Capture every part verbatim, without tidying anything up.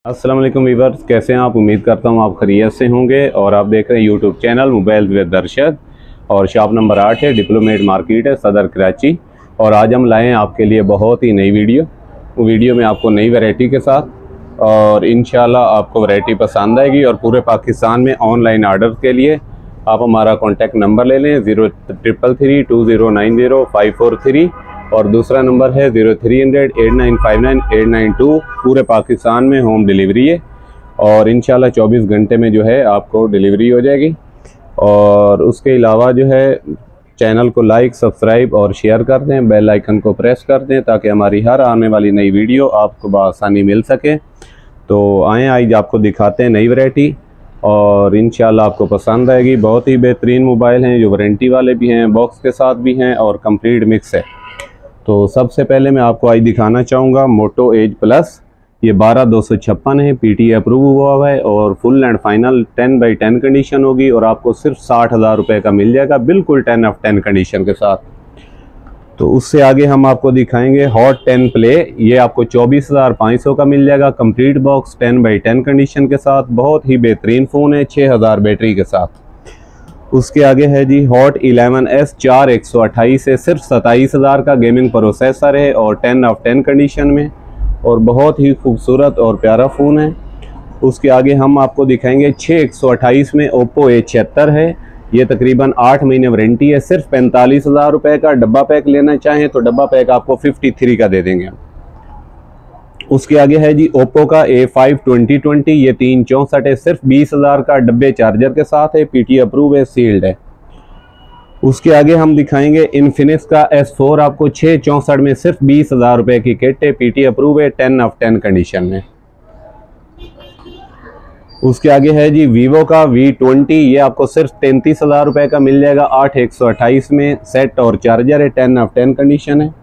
अस्सलाम वालेकुम वीवर्स, कैसे हैं आप। उम्मीद करता हूं आप खैरियत से होंगे और आप देख रहे हैं YouTube channel mobile with Arshad और शॉप नंबर आठ है, डिप्लोमेट मार्केट है, सदर कराची। और आज हम लाए हैं आपके लिए बहुत ही नई वीडियो। वो वीडियो में आपको नई वैरायटी के साथ और इंशाल्लाह आपको वैरायटी पसंद आएगी। और पूरे पाकिस्तान में ऑनलाइन आर्डर के लिए आप हमारा कॉन्टैक्ट नंबर ले लें zero triple three two zero nine zero five four three और दूसरा नंबर है zero three hundred eight nine five nine eight nine two. पूरे पाकिस्तान में होम डिलीवरी है और इंशाल्लाह चौबीस घंटे में जो है आपको डिलीवरी हो जाएगी। और उसके अलावा जो है चैनल को लाइक, सब्सक्राइब और शेयर कर दें, बेल आइकन को प्रेस कर दें ताकि हमारी हर आने वाली नई वीडियो आपको बआसानी मिल सके। तो आएँ आज आपको दिखाते हैं नई वैरायटी और इंशाल्लाह आपको पसंद आएगी। बहुत ही बेहतरीन मोबाइल हैं जो वारंटी वाले भी हैं, बॉक्स के साथ भी हैं और कंप्लीट मिक्स है। तो सबसे पहले मैं आपको आज दिखाना चाहूँगा मोटो एज प्लस। ये बारह दो सौ छप्पन है, पीटी अप्रूव हुआ हुआ है और full and final ten by ten condition होगी और आपको सिर्फ साठ हज़ार रुपये का मिल जाएगा, बिल्कुल टेन ऑफ टेन कंडीशन के साथ। तो उससे आगे हम आपको दिखाएंगे हॉट टेन प्ले। ये आपको चौबीस हज़ार पाँच सौ का मिल जाएगा, complete box ten by ten condition के साथ। बहुत ही बेहतरीन फ़ोन है, छः हज़ार बैटरी के साथ। उसके आगे है जी हॉट इलेवन एस चार एक सौ अट्ठाईस है, सिर्फ सत्ताईस हज़ार का गेमिंग प्रोसेसर है और टेन ऑफ टेन कंडीशन में और बहुत ही खूबसूरत और प्यारा फ़ोन है। उसके आगे हम आपको दिखाएंगे छः एक सौ अट्ठाईस में ओप्पो ए छिहत्तर है। ये तकरीबन आठ महीने वारंटी है, सिर्फ पैंतालीस हज़ार रुपये का। डब्बा पैक लेना चाहें तो डब्बा पैक आपको फिफ्टी थ्री का दे देंगे। उसके आगे है जी ओप्पो का ए फाइव ट्वेंटी ट्वेंटी, ये तीन चौंसठ है, सिर्फ बीस हज़ार का, डब्बे चार्जर के साथ है, पीटी अप्रूव है, सील्ड है। उसके आगे हम दिखाएंगे इन्फिनिक्स का एस फोर, आपको छः चौंसठ में सिर्फ बीस हज़ार रुपये की किट है, पीटी अप्रूव है, टेन ऑफ टेन कंडीशन में। उसके आगे है जी वीवो का वी ट्वेंटी, ये आपको सिर्फ तैंतीस हज़ार रुपये का मिल जाएगा, आठ एक सौ अट्ठाईस में, सेट और चार्जर है, टेन ऑफ टेन कंडीशन है।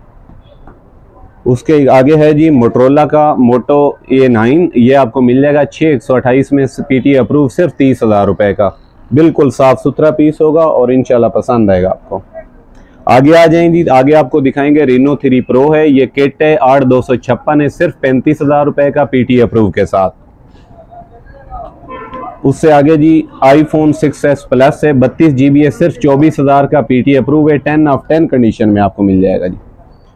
उसके आगे है जी मोटरोला का मोटो ए नाइन, ये आपको मिल जाएगा छः एक सौ अट्ठाईस में, पीटी अप्रूव, सिर्फ तीस हज़ार रुपये का। बिल्कुल साफ़ सुथरा पीस होगा और इंशाल्लाह पसंद आएगा आपको। आगे आ जाएंगी, आगे आपको दिखाएंगे रेनो थ्री प्रो है, ये किट है, आठ दो सौ छप्पन है, सिर्फ पैंतीस हज़ार रुपये का, पीटी अप्रूव के साथ। उससे आगे जी आईफोन सिक्स एस प्लस है, बत्तीस जी बी है, सिर्फ चौबीस हज़ार का, पीटी अप्रूव है, टेन ऑफ टेन कंडीशन में आपको मिल जाएगा जी।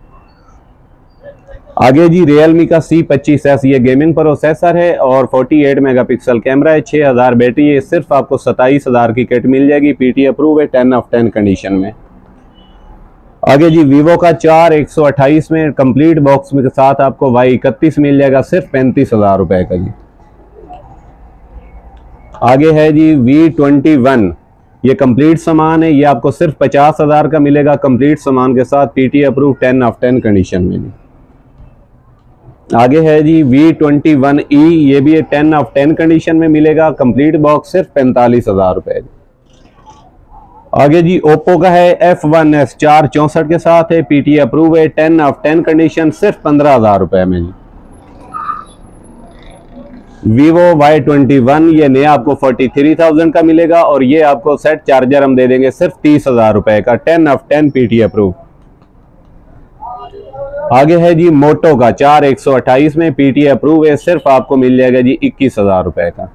आगे जी रियलमी का सी पच्चीस एस, ये गेमिंग प्रोसेसर है और अड़तालीस मेगापिक्सल कैमरा है, छः हज़ार बैटरी है, सिर्फ आपको सत्ताईस हज़ार की किट मिल जाएगी, पीटी अप्रूव है, टेन ऑफ टेन कंडीशन में। आगे जी वीवो का चार एक सौ अट्ठाईस में कंप्लीट बॉक्स में के साथ आपको वाई इकतीस मिल जाएगा, सिर्फ पैंतीस हज़ार रुपये का जी। आगे है जी वी ट्वेंटी वन, ये कंप्लीट सामान है, ये आपको सिर्फ पचास हज़ार का मिलेगा, कंप्लीट सामान के साथ, PT approve, ten of ten condition में जी। आगे है जी वी ट्वेंटी वन ई, ये भी टेन ऑफ टेन कंडीशन में मिलेगा, कंप्लीट बॉक्स, सिर्फ पैंतालीस हज़ार रुपये। आगे जी ओप्पो का है एफ वन एस चार चौंसठ के साथ है, पीटी अप्रूव है, टेन ऑफ टेन कंडीशन, सिर्फ पंद्रह हज़ार रुपये में जी। वीवो वाई ट्वेंटी वन, ये नया आपको फोर्टी थ्री थाउजेंड का मिलेगा और ये आपको सेट चार्जर हम दे देंगे सिर्फ तीस हज़ार रुपये का, ten of ten PT approve. आगे है जी मोटो का चार एक सौ अट्ठाईस में, पीटी अप्रूव है, सिर्फ आपको मिल जाएगा जी इक्कीस हज़ार रुपये का।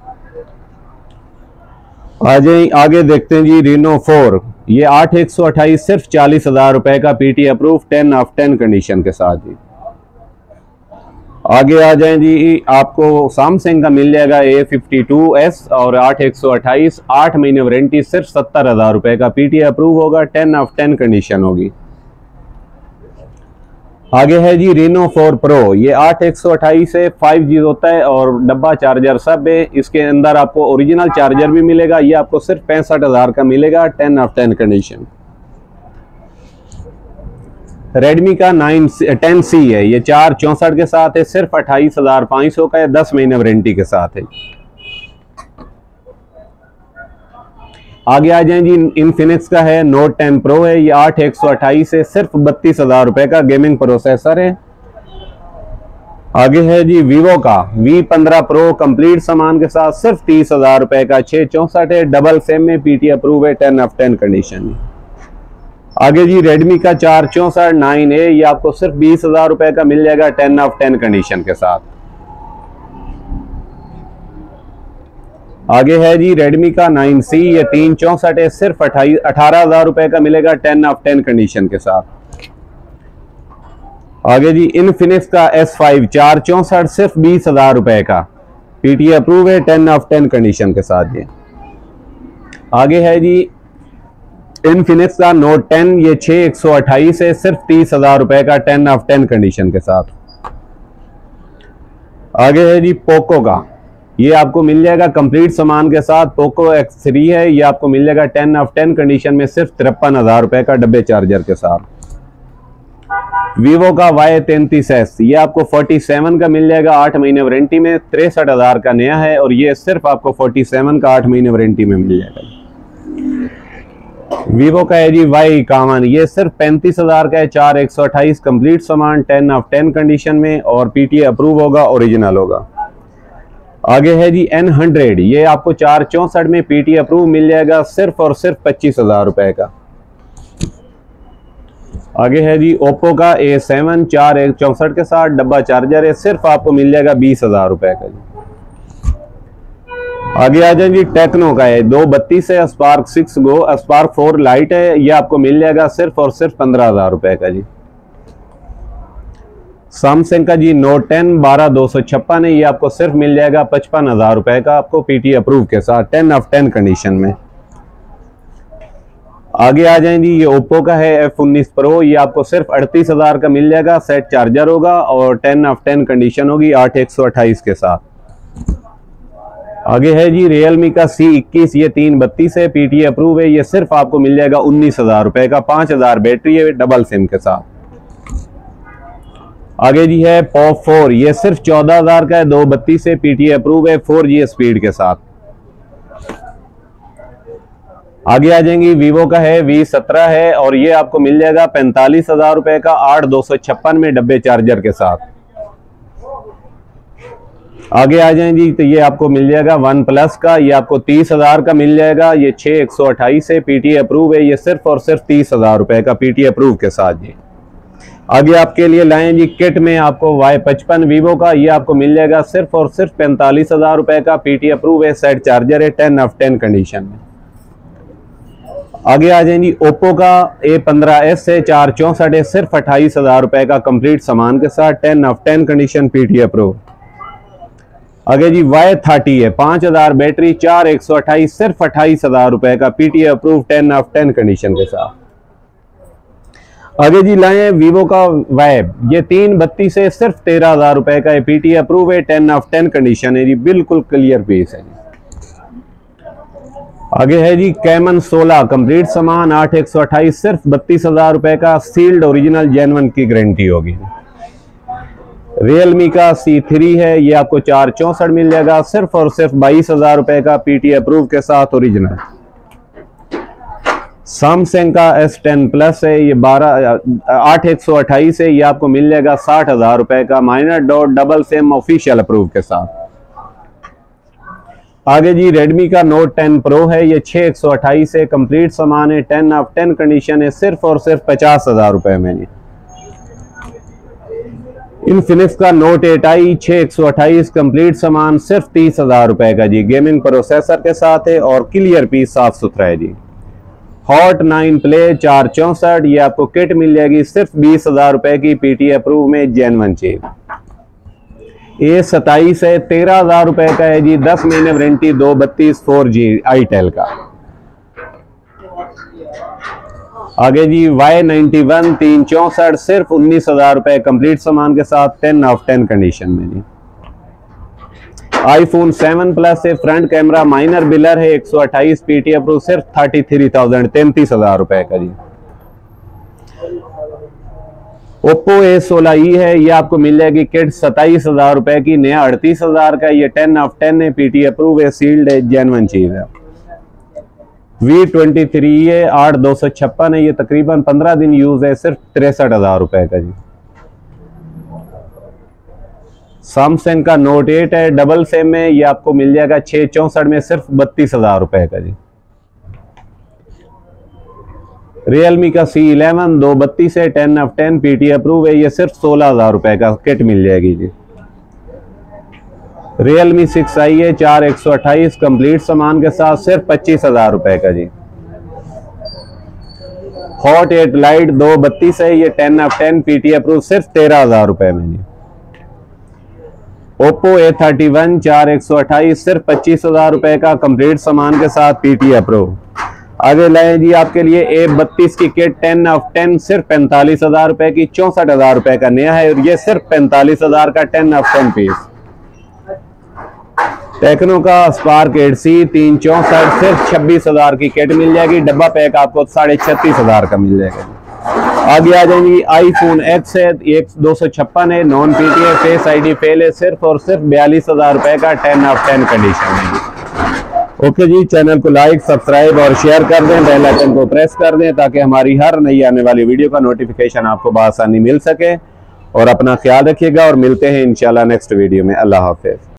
आगे आगे देखते हैं जी रेनो फोर, ये आठ एक सौ अट्ठाईस, सिर्फ चालीस हज़ार रुपये का, PT approve, ten of ten condition के साथ जी। आगे आ जाए जी आपको सैमसंग का मिल जाएगा ए फिफ्टी टू एस और आठ एक सौ अट्ठाईस, आठ महीने वारंटी, सिर्फ सत्तर हज़ार रुपये का, पीटी अप्रूव होगा, टेन ऑफ टेन कंडीशन होगी। आगे है जी रेनो फोर प्रो, ये आठ एक सौ अट्ठाईस है, फाइव जी होता है और डब्बा चार्जर सब है, इसके अंदर आपको ओरिजिनल चार्जर भी मिलेगा, ये आपको सिर्फ पैंसठ हज़ार का मिलेगा, ten of ten condition. Redmi का नाइन टेन सी है, ये चार चौंसठ के साथ है, सिर्फ अट्ठाईस हज़ार पाँच सौ का है, दस महीने वारंटी के साथ है। आगे आ जाए जी इन्फिनिक्स का है नोट टेन प्रो है, ये आठ एक सौ अट्ठाईस है, सिर्फ बत्तीस हज़ार रुपये का, गेमिंग प्रोसेसर है। आगे है जी वीवो का वी पंद्रह प्रो, कंप्लीट सामान के साथ, सिर्फ तीस हज़ार रुपये का, छः चौंसठ है, डबल सेम में, पीटी अप्रूव है, टेन ऑफ टेन कंडीशन। आगे जी रेडमी का चार चौंसठ नाइन ए, ये आपको सिर्फ बीस हज़ार रुपये का मिल जाएगा, टेन ऑफ टेन कंडीशन के साथ। आगे है जी रेडमी का नाइन सी, ये तीन चौंसठ है, सिर्फ अठाई अठारह हजार रुपए का मिलेगा टेन ऑफ टेन कंडीशन के साथ। आगे जी इनफिनिक्स का एस फाइव चार चौंसठ, सिर्फ बीस हजार रुपए का, पीटीए अप्रूव है, टेन ऑफ टेन कंडीशन के साथ। ये आगे है जी इनफिनिक्स का नोट टेन, ये छः एक सौ अट्ठाईस है, सिर्फ तीस हजार रुपए का, टेन ऑफ टेन कंडीशन के साथ। आगे है जी पोको का, ये आपको मिल जाएगा कंप्लीट सामान के साथ, पोको एक्स थ्री है, ये आपको मिल जाएगा टेन ऑफ टेन कंडीशन में, सिर्फ तिरपन हजार रुपए का, डब्बे चार्जर के साथ। वीवो का वाई तैंतीस एस, ये आपको फोर्टी सेवन का मिल जाएगा, आठ महीने वारंटी में, तिरसठ हजार का नया है, और ये सिर्फ आपको फोर्टी सेवन का आठ महीने वारंटी में मिल जाएगा। वीवो का है जी वाई इक्यावन, ये सिर्फ पैंतीस हजार का है, चार एक सौ अट्ठाईस कंप्लीट सामान, टेन ऑफ टेन कंडीशन में, और पीटीए अप्रूव होगा, ओरिजिनल होगा। आगे है जी एन हंड्रेड, ये आपको चार चौंसठ में पीटीए अप्रूव मिल जाएगा, सिर्फ और सिर्फ पच्चीस हजार रुपए का। आगे है जी ओप्पो का ए सेवन, चार एक चौंसठ के साथ, डब्बा चार्जर है, सिर्फ आपको मिल जाएगा बीस हजार रुपए का जी। आगे आ जाए जी टेक्नो का है, दो बत्तीस है, Spark six go, Spark four lite है, ये आपको मिल जाएगा सिर्फ और सिर्फ पंद्रह हजार रुपए का जी। सैमसंग का जी नोट टेन बारह दो सौ छप्पन है, ये आपको सिर्फ मिल जाएगा पचपन हजार रुपए का, आपको पीटी अप्रूव के साथ, टेन ऑफ टेन कंडीशन में। आगे आ जाएंगे ये ओप्पो का है एफ उन्नीस प्रो, ये आपको सिर्फ अड़तीस हजार का मिल जाएगा, सेट चार्जर होगा, और टेन ऑफ टेन कंडीशन होगी, आठ एक सौ अट्ठाईस के साथ। आगे है जी रियलमी का सी इक्कीस, ये तीन बत्तीस है, पीटीए अप्रूव है, ये सिर्फ आपको मिल जाएगा उन्नीस हजार रुपए का, पांच हजार बैटरी है, डबल सिम के साथ। आगे जी है पॉप फोर, ये सिर्फ चौदह हजार का है, दो बत्तीस है, पीटीए अप्रूव है, फोर जी स्पीड के साथ। आगे आ जाएंगी वीवो का है वी सत्रह है, और ये आपको मिल जाएगा पैंतालीस हजार रुपए का, आठ दो सौ छप्पन में, डब्बे चार्जर के साथ। आगे आ जाएंगी तो ये आपको मिल जाएगा वन प्लस का, ये आपको तीस हजार का मिल जाएगा, ये छः एक सौ अट्ठाईस है, पीटीए अप्रूव है, ये सिर्फ और सिर्फ तीस हजार रुपए का, पीटीए अप्रूव के साथ जी। आगे आपके लिए लाएं जी किट में आपको वाई पचपन वीवो का, ये आपको मिल जाएगा सिर्फ और सिर्फ पैंतालीस हजार रुपए का, पीटी अप्रूव है, सेट चार्जर है, टेन ऑफ टेन कंडीशन में। आगे आ जाएंगी ओप्पो का ए पंद्रह एस है, चार चौंसठ है, सिर्फ अट्ठाईस हजार रुपए का, कंप्लीट सामान के साथ, ten of ten condition, PT approve. आगे जी वाई थर्टी है, पांच हजार बैटरी, चार एक सौ अट्ठाईस, सिर्फ अट्ठाईस हजार रुपए का, PT approve, ten of ten condition के साथ। आगे जी लाए वीवो का वैब, ये तीन बत्तीस है, सिर्फ तेरह हजार रुपए का, पीटी अप्रूव है, टेन ऑफ टेन कंडीशन है जी, बिल्कुल क्लियर पीस है जी। आगे है जी कैमन सोलह, कंप्लीट सामान, आठ एक सौ अट्ठाईस, सिर्फ बत्तीस हजार रुपए का, सील्ड ओरिजिनल जेन्युइन की गारंटी होगी। रियलमी का सी थ्री है, ये आपको चार चौंसठ मिल जाएगा, सिर्फ और सिर्फ बाईस हजार रुपए का, पीटी अप्रूव के साथ, ओरिजिनल। सैमसंग का एस टेन प्लस है, ये बारह आठ एक सौ अट्ठाईस है, ये आपको मिल जाएगा साठ हजार रुपए का, minor dot double sim official approve के साथ। आगे जी रेडमी का नोट टेन प्रो है, ये छः एक सौ अट्ठाईस है, कंप्लीट सामान है, टेन ऑफ टेन कंडीशन है, सिर्फ और सिर्फ पचास हजार रुपए में जी। इनफिनिक्स का नोट एट आई, छः एक सौ अट्ठाईस, कंप्लीट सामान, सिर्फ तीस हजार रुपए का जी, गेमिंग प्रोसेसर के साथ है, और क्लियर पीस, साफ सुथरा है जी। हॉट नाइन प्ले चार चौंसठ, ये आपको किट मिल जाएगी सिर्फ बीस हजार रुपए की, पीटी अप्रूव में, जेन्युइन चीज। ए सताईस है, तेरह हजार रुपए का है जी, दस महीने वारंटी, दो बत्तीस, फोर जी आईटेल का। आगे जी वाई नाइन्टी वन तीन चौंसठ, सिर्फ उन्नीस हजार रुपए, कंप्लीट सामान के साथ, टेन ऑफ टेन कंडीशन में जी। आईफोन सेवन प्लस है, फ्रंट कैमरा माइनर बिलर है, एक सौ अट्ठाईस, पीटी अप्रूव, सिर्फ थर्टी थ्री थाउजेंड तैंतीस हजार रुपए का जी। ओप्पो ए सोलह ई है, ये आपको मिल जाएगी किट सत्ताईस हजार रुपए की, नया अड़तीस हजार का, ये टेन ऑफ टेन है, पीटी अप्रूव है, सील्ड है, जेन्युइन चीज है। वी ट्वेंटी थ्री है, आठ दो सौ छप्पन है, ये तकरीबन पंद्रह दिन यूज है, सिर्फ तिरसठ हजार रुपए का जी। सैमसंग का नोट एट है, डबल सिम में, ये आपको मिल जाएगा छः चौंसठ में, सिर्फ बत्तीस हजार रुपए का जी। रियलमी का सी इलेवन दो बत्तीस है, ten of ten, PT approve है, ये सिर्फ सोलह हजार रुपए का, किट मिल जाएगी जी। रियल मी सिक्स आई है चार एक सौ अट्ठाईस कंप्लीट सामान के साथ सिर्फ पच्चीस हजार रुपए का जी। हॉट एट लाइट दो बत्तीस है, ये ten of ten PT approve सिर्फ तेरह हजार रुपए में जी। ओप्पो ए थर्टी वन चार एक सौ अट्ठाईस सिर्फ पच्चीस हजार रुपए का कंप्लीट सामान के साथ पीटी अप्रूव। आगे लाए जी आपके लिए ए बत्तीस की किट टेन ऑफ टेन सिर्फ पैंतालीस हजार रुपए की, चौसठ हजार रुपए का नया है और ये सिर्फ पैंतालीस हजार का ten of ten piece. Tecno का स्पार्क एट सी तीन चौसठ सिर्फ छब्बीस हजार की किट मिल जाएगी, डब्बा पैक आपको साढ़े छत्तीस हजार का मिल जाएगा। आगे आ जाएंगी आईफोन एक्स है, एक दो सौ छप्पन है, नॉन पीटी है, फेस आईडी फेल है, सिर्फ और सिर्फ बयालीस हजार रुपए का टेन ऑफ टेन कंडीशन है। ओके जी, चैनल को लाइक सब्सक्राइब और शेयर कर दें, बेल आइकन को प्रेस कर दें ताकि हमारी हर नई आने वाली वीडियो का नोटिफिकेशन आपको बआसानी मिल सके। और अपना ख्याल रखिएगा और मिलते हैं इंशाल्लाह नेक्स्ट वीडियो में। अल्लाह हाफिज।